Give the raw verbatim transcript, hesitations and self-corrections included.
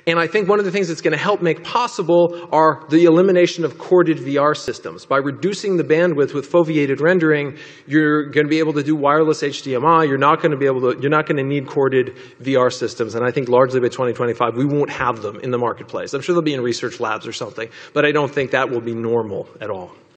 And I think one of the things that's going to help make possible are the elimination of corded V R systems. By reducing the bandwidth with foveated rendering, you're going to be able to do wireless H D M I. You're not going to be able to, you're not going to need corded V R systems. And I think largely by twenty twenty-five, we won't have them in the marketplace. I'm sure they'll be in research labs or something, but I don't think that will be normal at all.